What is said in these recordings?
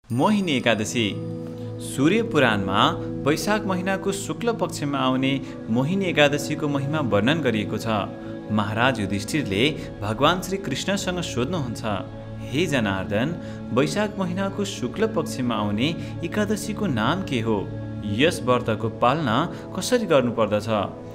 मोहिनी एकादशी सूर्य पुराणमा वैशाख महिनाको शुक्ल पक्षमा आउने मोहिनी एकादशीको महिमा वर्णन गरिएको छ। महाराज युधिष्ठिरले भगवान श्री कृष्णसँग सोध्नुहुन्छ, हे जनार्दन, वैशाख महिनाको शुक्ल पक्षमा आउने एकादशीको नाम के हो? यस व्रतको पालना कसरी गर्नुपर्दछ?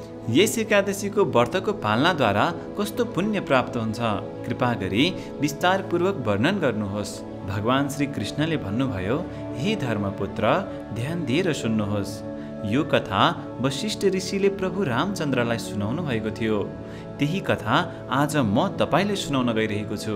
यस एकादशीको व्रतको पालनाद्वारा कस्तो पुण्य प्राप्त हुन्छ? कृपा गरी विस्तारपूर्वक वर्णन गर्नुहोस्। भगवान श्री कृष्णले भन्नुभयो, हे धर्मपुत्र, ध्यान दिएर सुन्नुहोस्। यो कथा वशिष्ठ ऋषिले प्रभु रामचन्द्रलाई सुनाउनु भएको थियो। त्यही कथा आज म तपाईलाई सुनाउन गइरहेको छु।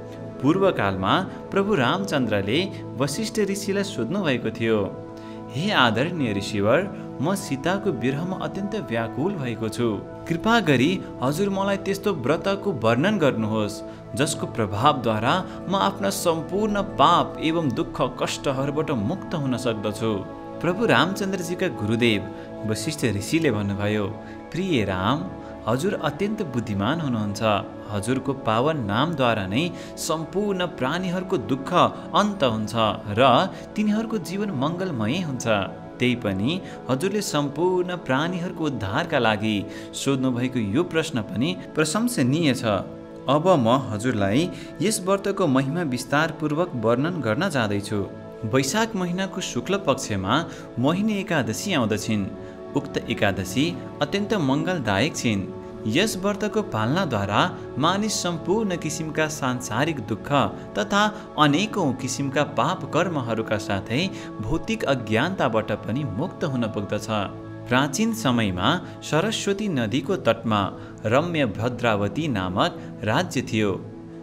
पूर्वकालमा प्रभु रामचन्द्रले वशिष्ठ ऋषिलाई सोध्नु भएको थियो, हे आदरणीय ऋषिवर, म सीताको विरहमा अत्यन्त व्याकुल भएको छु। कृपा गरी हजुर मलाई त्यस्तो व्रतको वर्णन गर्नुहोस् जसको प्रभावद्वारा म आफ्ना सम्पूर्ण पाप एवं दुःख कष्टहरूबाट मुक्त हुन सक्दछु। प्रभु रामचन्द्रजीका गुरुदेव वशिष्ठ ऋषिले भन्नुभयो, प्रिय राम, हजुर अत्यन्त बुद्धिमान हुनुहुन्छ। हजुरको पावन नामद्वारा नै सम्पूर्ण प्राणीहरूको दुःख अन्त हुन्छ र तिनीहरूको जीवन मङ्गलमय हुन्छ। त्यही पनि हजुरले सम्पूर्ण प्राणीहरूको उद्धारका लागि सोध्नुभएको यो प्रश्न पनि प्रशंसनीय छ। अब म हजुरलाई यस व्रतको महिमा विस्तारपूर्वक वर्णन गर्न जाँदैछु। वैशाख महिनाको शुक्ल पक्षमा मोहिनी एकादशी आउँदछिन्। उक्त एकादशी अत्यन्त मङ्गलदायक छिन्। यस व्रतको पालनाद्वारा मानिस सम्पूर्ण किसिमका सांसारिक दुःख तथा अनेकौं किसिमका पाप कर्महरूका साथै भौतिक अज्ञानताबाट पनि मुक्त हुन पुग्दछ। प्राचीन समयमा सरस्वती नदीको तटमा रम्य भद्रावती नामक राज्य थियो।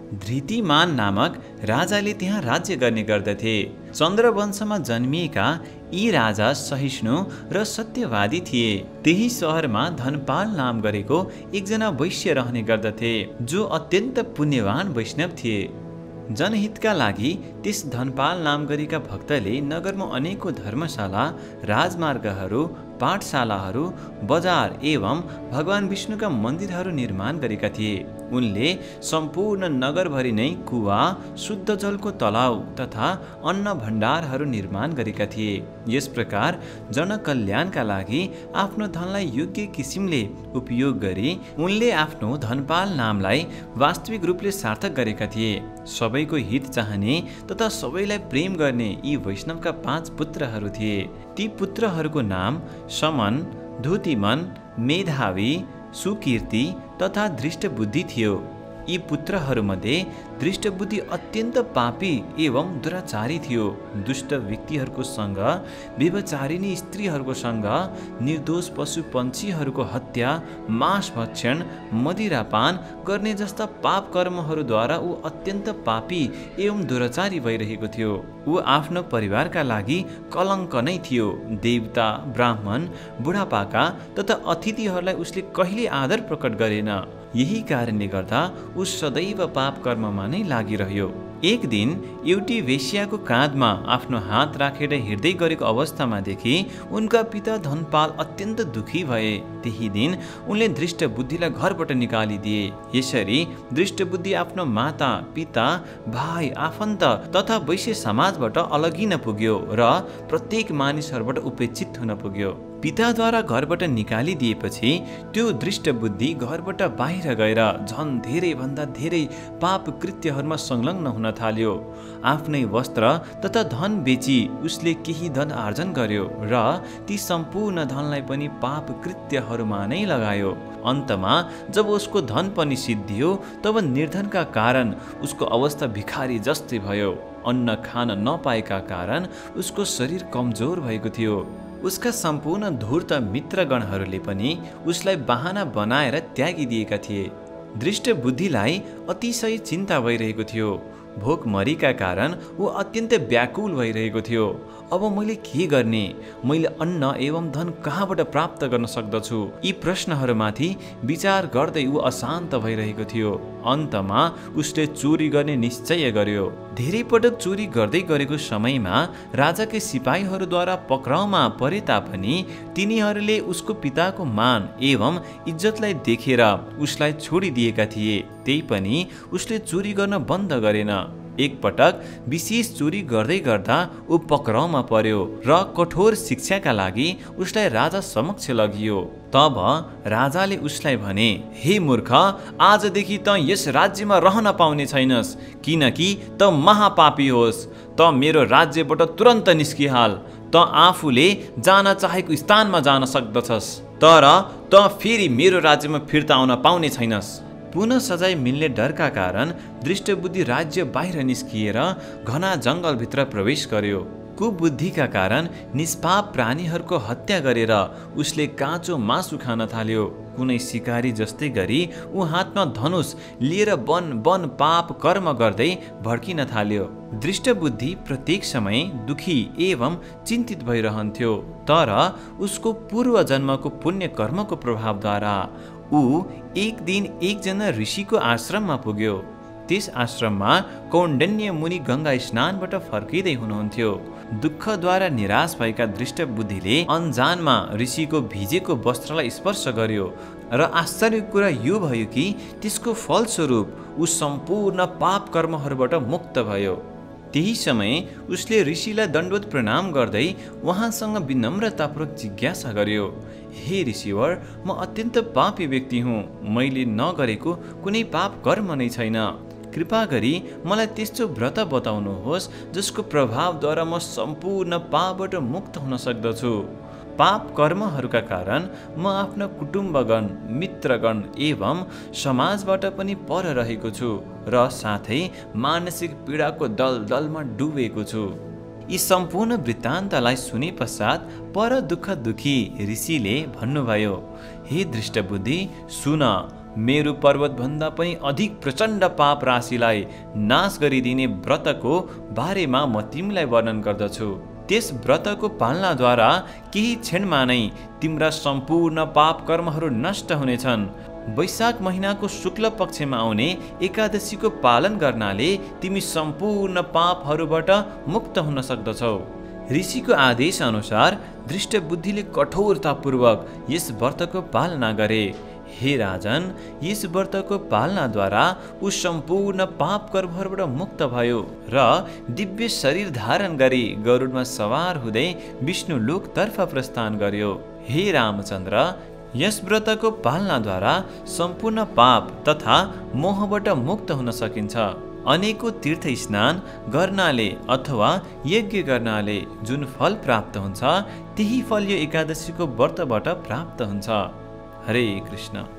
धृतिमान नामक राजाले त्यहाँ राज्य गर्ने गर्दथे। चन्द्रवंशमा जन्मिएका यी राजा सहिष्णु र सत्यवादी थिए। त्यही शहरमा धनपाल नाम गरेको एकजना वैश्य रहने गर्दथे, जो अत्यन्त पुण्यवान वैष्णव थिए। जनहितका लागि त्यस धनपाल नाम गरेका भक्तले नगरमा अनेकौं धर्मशाला, राजमार्गहरू, पाठशालाहरू, बजार एवं भगवान विष्णुका मन्दिरहरू निर्माण गरेका थिए। उनले सम्पूर्ण नगरभरि नै कुवा, शुद्ध जलको तलाउ तथा अन्न भण्डारहरू निर्माण गरेका थिए। यस प्रकार जनकल्याणका लागि आफ्नो धनलाई योग्य किसिमले उपयोग गरी उनले आफ्नो धनपाल नामलाई वास्तविक रूपले सार्थक गरेका थिए। सबैको हित चाहने तथा सबैलाई प्रेम गर्ने यी वैष्णवका 5 पुत्रहरू थिए। ती पुत्रहरूको नाम समन, धुतिमन, मेधावी, सुकीर्ति तथा धृष्टबुद्धि थियो। यी पुत्रहरूमध्ये धृष्टबुद्धि अत्यन्त पापी एवं दुराचारी थियो। दुष्ट व्यक्तिहरूको सँग, व्यभिचारिणी स्त्रीहरूको सँग, निर्दोष पशु पन्छीहरूको हत्या, मांस भक्षण, मदिरापान गर्ने जस्ता पाप कर्महरूद्वारा ऊ अत्यन्त पापी एवं दुराचारी भइरहेको थियो। ऊ आफ्नो परिवारका लागि कलङ्क नै थियो। देवता, ब्राह्मण, बुढापाका तथा अतिथिहरूलाई उसले कहिले आदर प्रकट गरेन। यही कारणले गर्दा ऊ सदैव पाप कर्ममा नै लागिरह्यो। एक दिन एउटी वेश्याको काँधमा आफ्नो हात राखेर हिँड्दै गरेको अवस्थामा देखि उनका पिता धनपाल अत्यन्त दुखी भए। त्यही दिन उनले धृष्टबुद्धिलाई घरबाट निकालिदिए। यसरी धृष्टबुद्धि आफ्नो माता, पिता, भाइ, आफन्त तथा वैश्य समाजबाट अलगिन पुग्यो र प्रत्येक मानिसहरूबाट उपेक्षित हुन पुग्यो। पिताद्वारा घरबाट निकालिदिएपछि त्यो दृष्टबुद्धि घरबाट बाहिर गएर झन् धेरै भन्दा धेरै पाप कृत्यहरूमा संलग्न हुन थाल्यो। आफ्नै वस्त्र तथा धन बेची उसले केही धन आर्जन गर्यो र ती सम्पूर्ण धनलाई पनि पाप कृत्यहरूमा नै लगायो। अन्तमा जब उसको धन पनि सिद्धियो तब निर्धनका कारण उसको अवस्था भिखारी जस्तै भयो। अन्न खान नपाएका कारण उसको शरीर कमजोर भएको थियो। उसका सम्पूर्ण धूर्त मित्रगणहरूले पनि उसलाई बहाना बनाएर त्यागिदिएका थिए। दृष्टबुद्धिलाई अतिशय चिन्ता भइरहेको थियो। भोकमरीका कारण ऊ अत्यन्त व्याकुल भइरहेको थियो। अब मैले के गर्ने? मैले अन्न एवं धन कहाँबाट प्राप्त गर्न सक्दछु? यी प्रश्नहरूमाथि विचार गर्दै ऊ अशान्त भइरहेको थियो। अन्तमा उसले चोरी गर्ने निश्चय गर्यो। धेरै पटक चोरी गर्दै गरेको समयमा राजाकै सिपाहीहरूद्वारा पक्राउमा परे तापनि तिनीहरूले उसको पिताको मान एवं इज्जतलाई देखेर उसलाई छोडिदिएका थिए। त्यही पनि उसले चोरी गर्न बन्द गरेन। एकपटक विशेष चोरी गर्दै गर्दा ऊ पक्राउमा पर्यो र कठोर शिक्षाका लागि उसलाई राजा समक्ष लगियो। तब राजाले उसलाई भने, हे मूर्ख, आजदेखि त यस राज्यमा रहन पाउने छैनस्, किनकि त महापापी होस्। त मेरो राज्यबाट तुरन्त निस्किहाल। त आफूले जान चाहेको स्थानमा जान सक्दछस्, तर त फेरि मेरो राज्यमा फिर्ता आउन पाउने छैनस्। पुनः सजाय मिल्ने डरका कारण दृष्टबुद्धि राज्य बाहिर निस्किएर घना जङ्गलभित्र प्रवेश गर्यो। कुबुद्धिका कारण निष्पाप प्राणीहरूको हत्या गरेर उसले काँचो मासु खान थाल्यो। कुनै शिकारी जस्तै गरी ऊ हातमा धनुष लिएर वन वन पाप कर्म गर्दै भड्किन थाल्यो। दृष्टबुद्धि प्रत्येक समय दुखी एवं चिन्तित भइरहन्थ्यो, तर उसको पूर्व जन्मको पुण्य कर्मको प्रभावद्वारा ऊ एक दिन एकजना ऋषिको आश्रममा पुग्यो। त्यस आश्रममा कौण्डिन्य मुनि गंगा स्नानबाट फर्किँदै हुनुहुन्थ्यो। दुःखद्वारा निराश भएका दृष्टबुद्धिले अन्जानमा ऋषिको भिजेको वस्त्रलाई स्पर्श गर्यो र आश्चर्यको कुरा यो भयो कि त्यसको फलस्वरूप ऊ सम्पूर्ण पाप कर्महरूबाट मुक्त भयो। त्यही समय उसले ऋषिलाई दण्डवत प्रणाम गर्दै उहाँसँग विनम्रतापूर्वक जिज्ञासा गर्यो, हे ऋषिवर, म अत्यन्त पापी व्यक्ति हुँ। मैले नगरेको कुनै पाप कर्म नै छैन। कृपा गरी मलाई त्यस्तो व्रत बताउनुहोस् जसको प्रभावद्वारा म सम्पूर्ण पापबाट मुक्त हुन सक्दछु। पाप कर्महरूका कारण म आफ्ना कुटुम्बगण, मित्रगण एवं समाजबाट पनि पर रहेको छु र साथै मानसिक पीडाको दलदलमा डुबेको छु। यी सम्पूर्ण वृत्तान्तलाई सुने पश्चात पर दुःखी ऋषिले भन्नुभयो, हे दृष्टबुद्धि, सुन, मेरु पर्वतभन्दा पनि अधिक प्रचण्ड पाप राशिलाई नाश गरिदिने व्रतको बारेमा म तिमीलाई वर्णन गर्दछु। त्यस व्रतको पालनाद्वारा केही क्षणमा नै तिम्रा सम्पूर्ण पाप कर्महरू नष्ट हुनेछन्। वैशाख महिनाको शुक्ल पक्षमा आउने एकादशीको पालन गर्नाले तिमी सम्पूर्ण पापहरूबाट मुक्त हुन सक्दछौ। ऋषिको आदेश अनुसार दृष्टबुद्धिले कठोरतापूर्वक यस व्रतको पालना गरे। हे राजन, यस व्रतको पालनाद्वारा ऊ सम्पूर्ण पाप कर्महरूबाट मुक्त भयो र दिव्य शरीर धारण गरी गरुडमा सवार हुँदै विष्णु लोकतर्फ प्रस्थान गर्यो। हे रामचन्द्र, यस व्रतको पालनाद्वारा सम्पूर्ण पाप तथा मोहबाट मुक्त हुन सकिन्छ। अनेकौं तीर्थ स्नान गर्नाले अथवा यज्ञ गर्नाले जुन फल प्राप्त हुन्छ, त्यही फल यो एकादशीको व्रतबाट प्राप्त हुन्छ। हरे कृष्ण।